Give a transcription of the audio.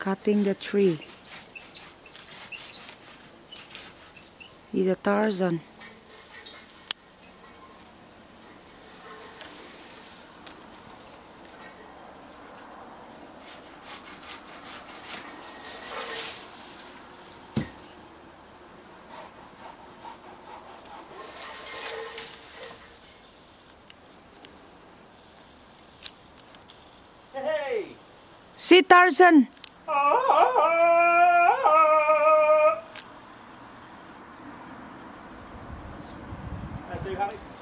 cutting the tree. He's a Tarzan. Hey! See, Tarzan! Say hi.